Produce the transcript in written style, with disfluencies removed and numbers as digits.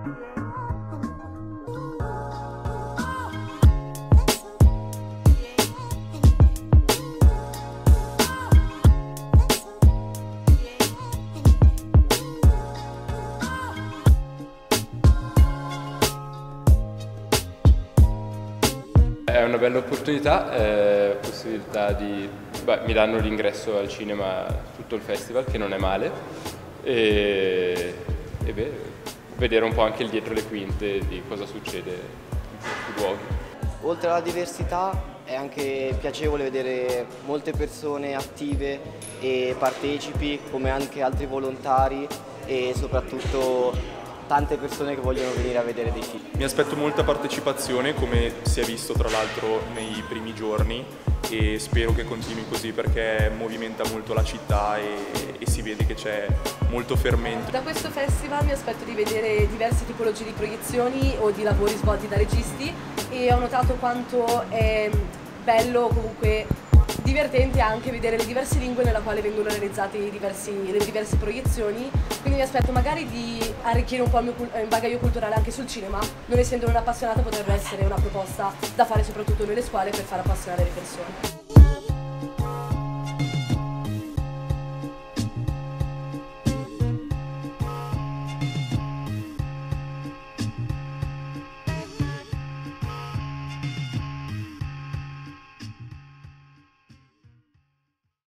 È una bella opportunità, possibilità di... mi danno l'ingresso al cinema tutto il festival, che non è male, e vedere un po' anche il dietro le quinte di cosa succede in questi luoghi. Oltre alla diversità è anche piacevole vedere molte persone attive e partecipi, come anche altri volontari e soprattutto tante persone che vogliono venire a vedere dei film. Mi aspetto molta partecipazione, come si è visto tra l'altro nei primi giorni, e spero che continui così perché movimenta molto la città e si vede che c'è molto fermento. Da questo festival mi aspetto di vedere diverse tipologie di proiezioni o di lavori svolti da registi, e ho notato quanto è bello, comunque divertente anche vedere le diverse lingue nella quale vengono realizzate le diverse proiezioni, quindi mi aspetto magari di arricchire un po' il mio bagaglio culturale anche sul cinema. Non essendo un'appassionata, potrebbe essere una proposta da fare soprattutto nelle scuole per far appassionare le persone.